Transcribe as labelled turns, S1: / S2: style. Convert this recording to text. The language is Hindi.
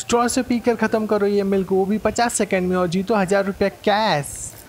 S1: स्ट्रॉ से पीकर ख़त्म करो ये मिल्क, वो भी 50 सेकंड में, और जीतो 1000 रुपया कैश।